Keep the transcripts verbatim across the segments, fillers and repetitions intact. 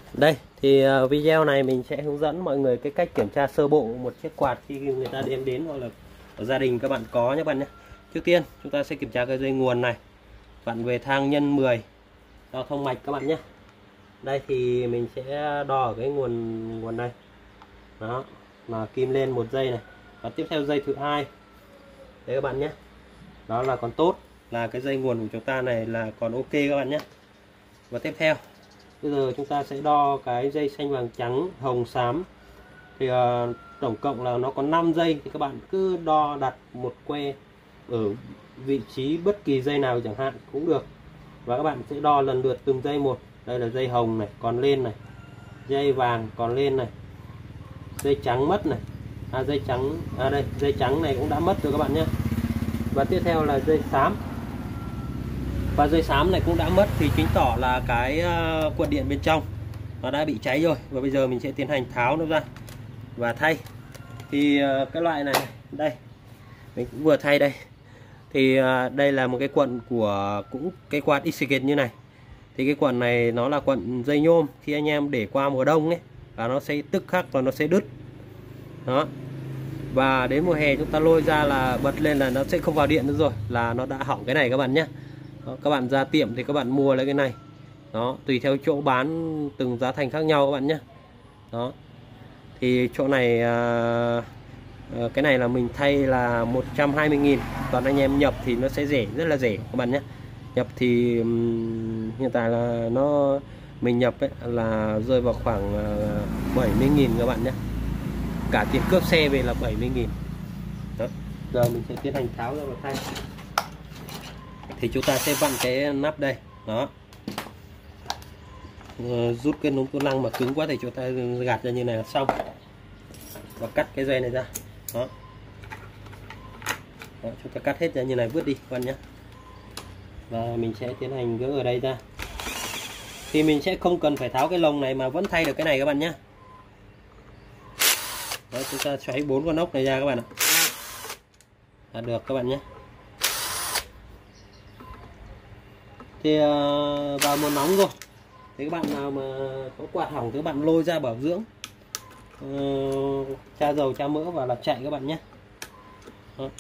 Đây thì video này mình sẽ hướng dẫn mọi người cái cách kiểm tra sơ bộ một chiếc quạt khi người ta đem đến hoặc là ở gia đình các bạn có nhé các bạn nhé. Trước tiên chúng ta sẽ kiểm tra cái dây nguồn này, vặn về thang nhân mười, đo thông mạch các bạn nhé. Đây thì mình sẽ đo ở cái nguồn nguồn này, đó mà kim lên một dây này, và tiếp theo dây thứ hai đấy các bạn nhé, đó là còn tốt, là cái dây nguồn của chúng ta này là còn ok các bạn nhé. Và tiếp theo bây giờ chúng ta sẽ đo cái dây xanh vàng trắng hồng xám thì uh, tổng cộng là nó có năm dây, thì các bạn cứ đo đặt một que ở vị trí bất kỳ dây nào chẳng hạn cũng được, và các bạn sẽ đo lần lượt từng dây một. Đây là dây hồng này còn lên này, dây vàng còn lên này, dây trắng mất này, à dây trắng à đây dây trắng này cũng đã mất rồi các bạn nhé. Và tiếp theo là dây xám, và dây xám này cũng đã mất thì chứng tỏ là cái uh, cuộn điện bên trong nó đã bị cháy rồi. Và bây giờ mình sẽ tiến hành tháo nó ra và thay. Thì uh, cái loại này đây mình cũng vừa thay đây, thì uh, đây là một cái cuộn của cũng cái quạt X-Gate như này. Thì cái cuộn này nó là cuộn dây nhôm, khi anh em để qua mùa đông ấy là nó sẽ tức khắc và nó sẽ đứt đó, và đến mùa hè chúng ta lôi ra là bật lên là nó sẽ không vào điện nữa rồi, là nó đã hỏng cái này các bạn nhé. Đó, các bạn ra tiệm thì các bạn mua lấy cái này đó, tùy theo chỗ bán từng giá thành khác nhau các bạn nhé. Đó thì chỗ này à, cái này là mình thay là một trăm hai mươi nghìn, còn anh em nhập thì nó sẽ rẻ, rất là rẻ các bạn nhé. Nhập thì hiện tại là nó mình nhập ấy, là rơi vào khoảng bảy mươi nghìn các bạn nhé, cả tiền cướp xe về là bảy mươi nghìn. Đó. Giờ mình sẽ tiến hành tháo ra và thay. Thì chúng ta sẽ vặn cái nắp đây đó, rút cái núm tua lăng mà cứng quá thì chúng ta gạt ra như này là xong, và cắt cái dây này ra đó. Đó, chúng ta cắt hết ra như này, vứt đi các bạn nhé. Và mình sẽ tiến hành gỡ ở đây ra, thì mình sẽ không cần phải tháo cái lồng này mà vẫn thay được cái này các bạn nhé. Đó, chúng ta xoáy bốn con ốc này ra các bạn ạ, là được các bạn nhé. Thì uh, vào mùa nóng rồi thì các bạn nào mà có quạt hỏng thì các bạn lôi ra bảo dưỡng, uh, tra dầu tra mỡ và là chạy các bạn nhé. Đó.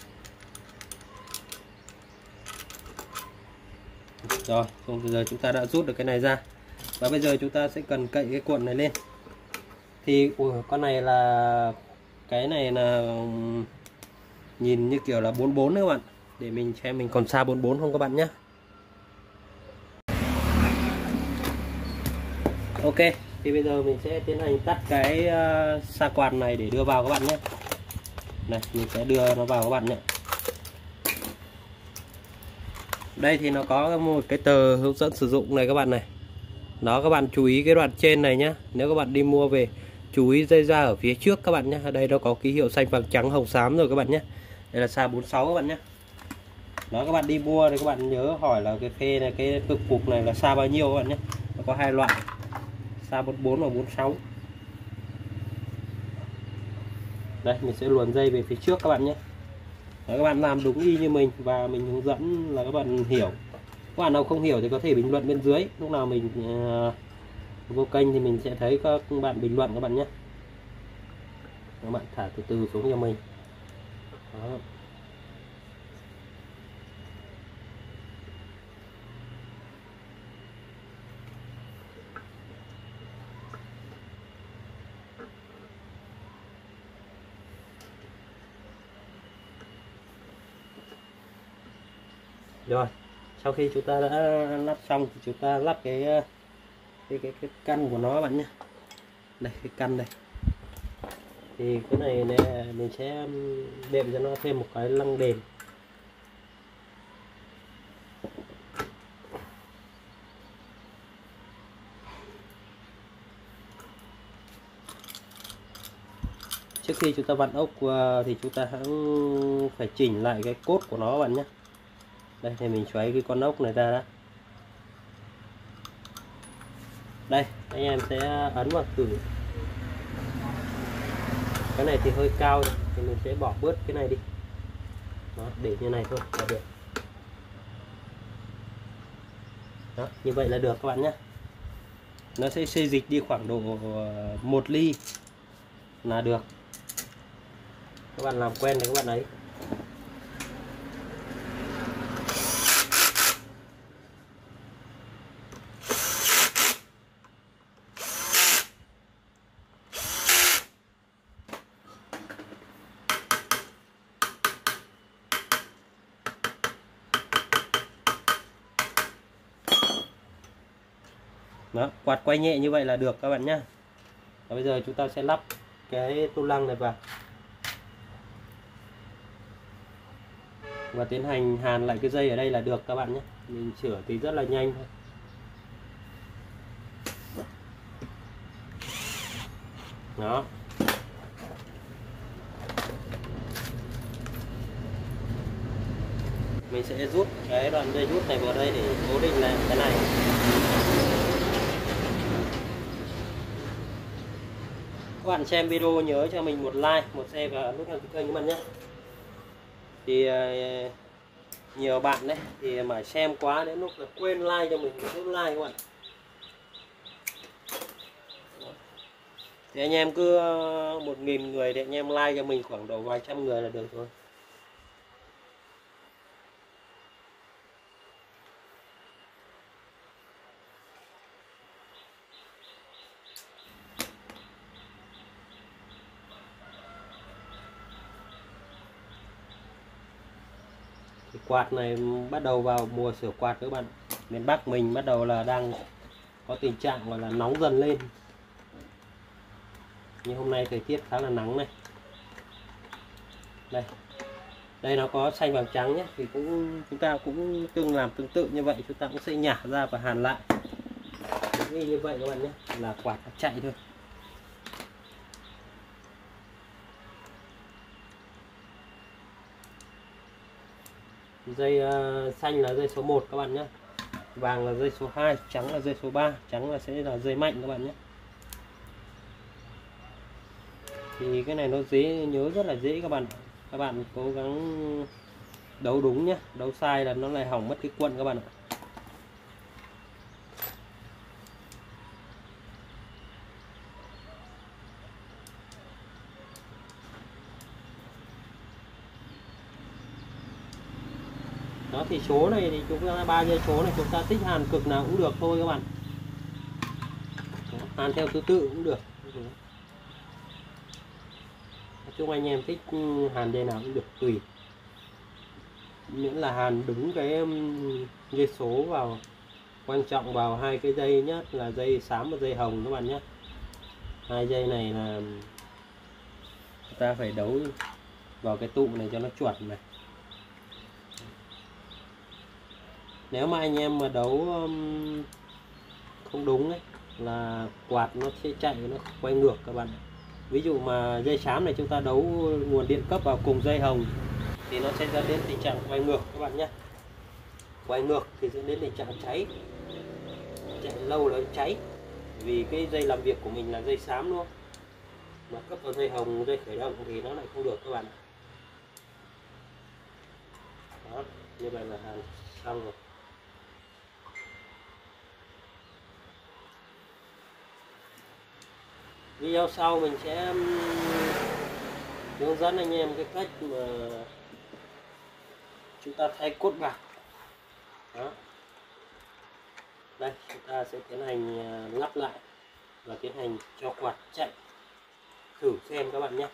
Rồi, bây giờ chúng ta đã rút được cái này ra, và bây giờ chúng ta sẽ cần cậy cái cuộn này lên. Thì ui, con này là cái này là nhìn như kiểu là bốn mươi bốn đấy các bạn, để mình xem mình còn xa bốn mươi bốn không các bạn nhé. Ok, thì bây giờ mình sẽ tiến hành tắt cái uh, xa quạt này để đưa vào các bạn nhé. Này, mình sẽ đưa nó vào các bạn nhé. Đây thì nó có một cái tờ hướng dẫn sử dụng này các bạn này. Đó, các bạn chú ý cái đoạn trên này nhé. Nếu các bạn đi mua về chú ý dây ra ở phía trước các bạn nhé. Ở đây nó có ký hiệu xanh vàng trắng hồng xám rồi các bạn nhé. Đây là xa bốn mươi sáu các bạn nhé. Đó, các bạn đi mua thì các bạn nhớ hỏi là cái phê này, cái cực cục này là xa bao nhiêu các bạn nhé. Nó có hai loại, xa bốn mươi bốn và bốn mươi sáu. Đây, mình sẽ luồn dây về phía trước các bạn nhé. Đấy, các bạn làm đúng y như mình và mình hướng dẫn là các bạn hiểu. Các bạn nào không hiểu thì có thể bình luận bên dưới. Lúc nào mình uh, vô kênh thì mình sẽ thấy các bạn bình luận các bạn nhé. Các bạn thả từ từ xuống cho mình. Đó. Rồi, sau khi chúng ta đã lắp xong thì chúng ta lắp cái cái cái, cái căn của nó các bạn nhé. Đây, cái căn đây. Thì cái này, này mình sẽ đệm cho nó thêm một cái lăng đèn. Trước khi chúng ta vặn ốc thì chúng ta hãy phải chỉnh lại cái cốt của nó các bạn nhé. Đây thì mình xoáy cái con ốc này ra đó. Đây, anh em sẽ ấn vào thử. Cái này thì hơi cao thì mình sẽ bỏ bớt cái này đi. Đó, để như này thôi là được. Đó, như vậy là được các bạn nhé. nó sẽ xê dịch đi khoảng độ một ly là được. Các bạn làm quen thì các bạn ấy. Đó, quạt quay nhẹ như vậy là được các bạn nhé. Và bây giờ chúng ta sẽ lắp cái tu lăng này vào và tiến hành hàn lại cái dây ở đây là được các bạn nhé. Mình sửa thì rất là nhanh thôi. Đó. Mình sẽ rút cái đoạn dây rút này vào đây để cố định lại cái này. Các bạn xem video nhớ cho mình một like, một share và nút đăng ký kênh các bạn nhé. Thì nhiều bạn đấy thì mà xem quá đến lúc là quên like cho mình một nút like các bạn. Thì anh em cứ một nghìn người thì anh em like cho mình khoảng độ vài trăm người là được rồi. Thì quạt này bắt đầu vào mùa sửa quạt các bạn. Miền Bắc mình bắt đầu là đang có tình trạng gọi là nóng dần lên. Như hôm nay thời tiết khá là nắng này. Đây. Đây nó có xanh vàng trắng nhé. Thì cũng chúng ta cũng tương làm tương tự như vậy, chúng ta cũng sẽ nhả ra và hàn lại. Đúng như vậy các bạn nhé, là quạt chạy thôi. Dây uh, xanh là dây số một các bạn nhé. Vàng là dây số hai, trắng là dây số ba. Trắng là sẽ là dây mạnh các bạn nhé. Thì cái này nó dễ nhớ, rất là dễ các bạn. Các bạn cố gắng đấu đúng nhé. Đấu sai là nó lại hỏng mất cái cuộn các bạn ạ. Đó thì số này thì chúng ta ba dây số này chúng ta thích hàn cực nào cũng được thôi các bạn. Đó, hàn theo thứ tự cũng được. Nói chung anh em thích hàn dây nào cũng được tùy. Miễn là hàn đúng cái dây số vào, quan trọng vào hai cái dây nhất là dây xám và dây hồng các bạn nhé. Hai dây này là chúng ta phải đấu vào cái tụ này cho nó chuẩn này. Nếu mà anh em mà đấu không đúng ấy, là quạt nó sẽ chạy, nó quay ngược các bạn. Ví dụ mà dây xám này chúng ta đấu nguồn điện cấp vào cùng dây hồng thì nó sẽ dẫn đến tình trạng quay ngược các bạn nhé. Quay ngược thì dẫn đến tình trạng cháy, chạy lâu là cháy. Vì cái dây làm việc của mình là dây xám luôn, mà cấp vào dây hồng, dây khởi động thì nó lại không được các bạn. Đó, như vậy là hàn xong rồi. Video sau mình sẽ hướng dẫn anh em cái cách mà chúng ta thay cốt bạc. Đó. Đây, chúng ta sẽ tiến hành lắp lại và tiến hành cho quạt chạy thử xem các bạn nhé.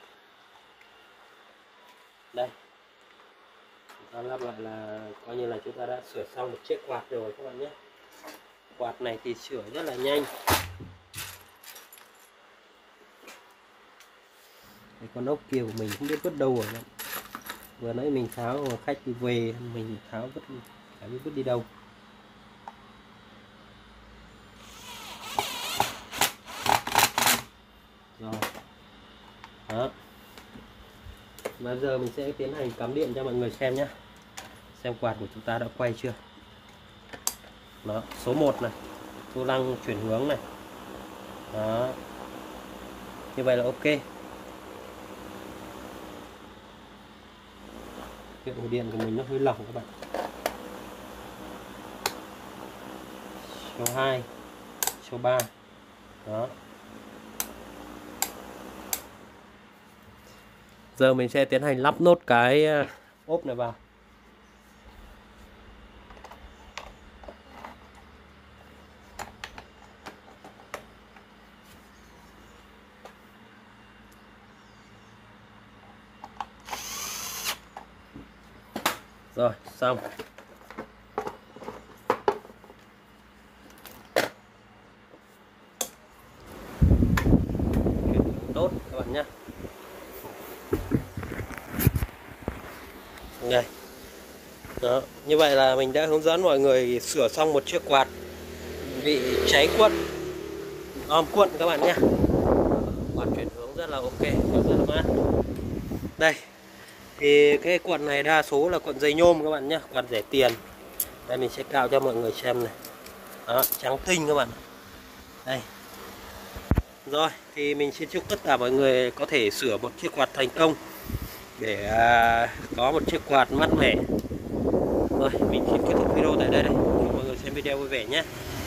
Đây, chúng ta lắp lại là coi như là chúng ta đã sửa xong một chiếc quạt rồi các bạn nhé. Quạt này thì sửa rất là nhanh. Đây, con ốc kia của mình không biết vứt đâu rồi. Vừa nãy mình tháo mà khách đi về mình tháo vứt, phải biết vứt đi đâu. Rồi. Đó. Bây giờ mình sẽ tiến hành cắm điện cho mọi người xem nhé. Xem quạt của chúng ta đã quay chưa. Đó, số một này, xô lăng chuyển hướng này. Đó. Như vậy là ok. Hiệu của điện của mình nó hơi lỏng các bạn. Số hai, số ba, Đó. Giờ mình sẽ tiến hành lắp nốt cái ốp này vào. Rồi, xong. Tốt các bạn nhé. Đây. Đó, như vậy là mình đã hướng dẫn mọi người sửa xong một chiếc quạt bị cháy cuộn, om cuộn các bạn nhé. Quạt chuyển hướng rất là ok, rất là mát. Đây. Thì cái cuộn này đa số là cuộn dây nhôm các bạn nhé, quạt rẻ tiền. Đây mình sẽ cạo cho mọi người xem này. Đó, trắng tinh các bạn. Đây. Rồi, thì mình xin chúc tất cả mọi người có thể sửa một chiếc quạt thành công để à, có một chiếc quạt mát mẻ. Rồi, mình xin kết thúc video tại đây đây. Chúc mọi người xem video vui vẻ nhé.